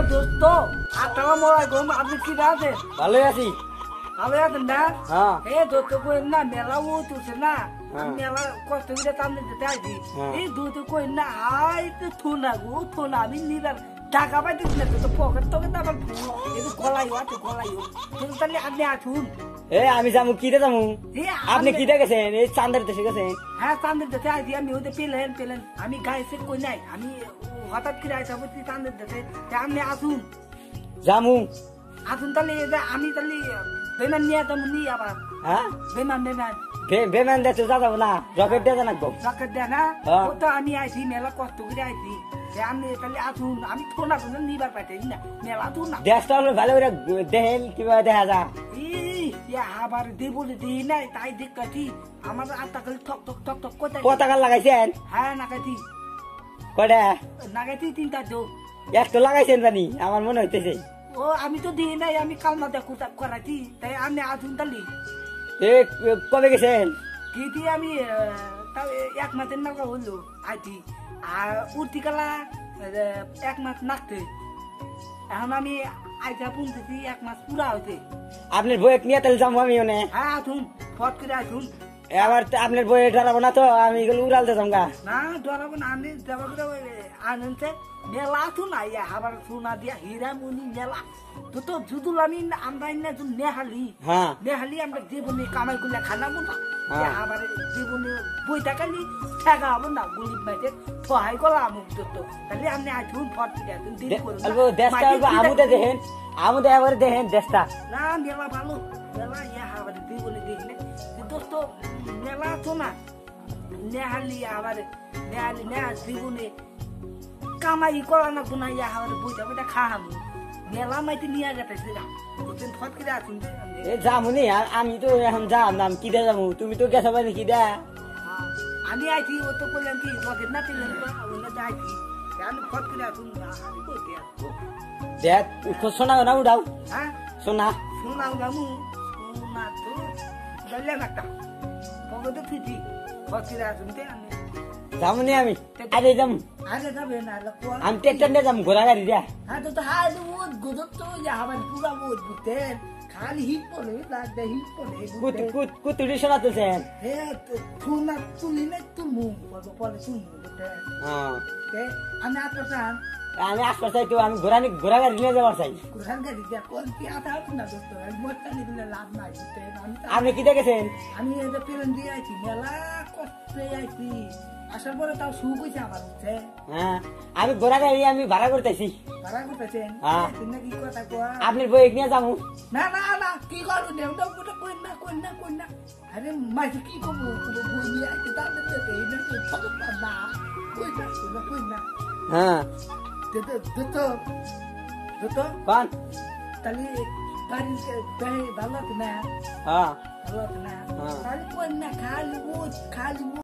দোস্ত আসসালামু আলাইকুম। আপনি কি আছেন? ভালো আছি। ভালো আছেন না? হ্যাঁ। দোস্ত কই না মেলা উঠছে না, মেলা কষ্ট করে সামনে যেতে আইছি। এই দোস্ত কই না আই তো থুনা গো থুনা আমি নিলাম টাকা পাইতেছি না, তো পকেট তো কিন্তু আমার একটু গলাইও আছে গলাইও। কিন্তু তাহলে আপনি আসুন। আমি যাবো কিতে যাবো? আপনি কিতে গেছেন? এই চান্দের দেশে গেছেন? হ্যাঁ চান্দের দেশে আইছি আমি। ওদের পেলেন আমি গায়ে সে কই নাই, আমি হঠাৎ করে আইসা বলছি চান্দের দেশে। আপনি আসুন যামু। আসুন তাহলে আমি তাহলে বেমান নিয়ে যাবো নি আবার। হ্যাঁ বেমান বেমান দেখতে যাবো না, রকেট দিয়ে জানাবো। রকেট দেয় না? হ্যাঁ। ও তো আমি আইছি মেলা কষ্ট করে আইছি। আপনি তাহলে আসুন, আমি থোনা তো নিবার পাইতেছি না, মেলা তো না। দেশটা হলো ভালো করে দেখেন কিভাবে দেখা যা। আবার দেবলে দিই নাই তাই দেখছি আমার আত্মা খালি ঠক ঠক ঠক ঠক কোথায়। পতাকা লাগাইছেন? হ্যাঁ নাগাইছি কয়টা? নাগাইছি 3টা তো। একটা লাগাইছেন জানি আমার মনে হইতেছে। ও আমি তো দিই নাই, আমি কালমা দেখো করাইছি। তাই আপনি আসুন তাহলে। কবে গেছেন? কি দিয়ে আমি তাও 1 মাসের নাকা হলো আইছি। আর উর্তিকালা 1 মাস নাকতে। এখন আমি আইসা পৌঁছেছি 1 মাস পুরা হয়েছে। আপনার বইয়ের নিয়ে তাহলে যাবো আমি ওনে। হ্যাঁ আসুন, ফট করে আসুন। আবার আপনার বইয়ে ধরাবো না তো, আমি এগুলো উড়ালতে যাবো গা। না ধরাবো না, আমি যাবো আনছে মেলা আসুন না আবার সোনা দিয়া হীরা মনি মেলা তো তো জুদুল আমি আমরা নেহালি। হ্যাঁ নেহালি আমরা জীবনে কামাই করলে খানাবো না। আবার জীবনে বই টাকালি ঠেকা হবো না, গরিব মাইতে সহায় করলাম তো। তাহলে আপনি আসুন ফট করে আসুন, দেরি করুন না। দেশটা আমুদে দেখেন, আমুদে এবারে দেখেন দেশটা। না মেলা ভালো মেলা আবার জীবনে দেখলে দোস্ত মেলা তো না নেহালি আবার নেহালি নেহা জীবনে কামাই করা না কোনা আবার বইটা বইটা খাহাম মেলা মাইতে নিয়ে গেছে ফট করে আসুন। যামুনি আমি তো এখন যাম নাম কিদা যাবো, তুমি তো গেছো মানে কিদা। আমি আইছি ও তো বললাম কি রকেট না পেলেন আইছি আমি ফট করে আসুন। দেখ সোনা না উঠাও। হ্যাঁ সোনা শোনাও গামু শোনা তো বললাম একটা পকেটে ফিটি ফট করে আসুন। আমি যামুনি আমি আরে যাম। আরে যাবে না আমি ট্রেক্টর নিয়ে যাম ঘোড়া গাড়ি দিয়া। হ্যাঁ তো হাই ওদ গজব তো আবার পুরা ওদ বুঝতেন খালি হিট পড়ে লাগবে হিট পড়ে কুতুরি সোনা তুলছেন? হ্যাঁ থুনা তুলি না তুলমু বলবো পরে তুলমু বুঝতেন। আমি আপনার চান আমি আসবার চাই তো, আমি ঘোড়া গাড়ি নিয়ে যাবার চাই। কোরআন গাড়ি দিয়া কোন কি আতা না দোস্ত মোটটা নিলে লাভ নাই বুঝতেন। আপনি কি দেখেছেন? আমি এটা প্লেন দিয়ে আইছি মেলা কষ্টে আইছি, আসার পরে তাও সুখ হয়েছে আমার বুঝছে। হ্যাঁ আমি ঘোড়া গাড়ি আমি ভাড়া করতেছি। ভাড়া করতেছেন কি কথা কোয়া? আপনার বই নিয়ে যাবো। না না না কি করবো দেবটা ওটা কই না আরে মাঝে কি করবো বই নিয়ে আইতে তাহলে না কই না। হ্যাঁ কোন তাহলে বাড়ি ভালো আছে না? হ্যাঁ ভালো আছে না? খালি কই না খালি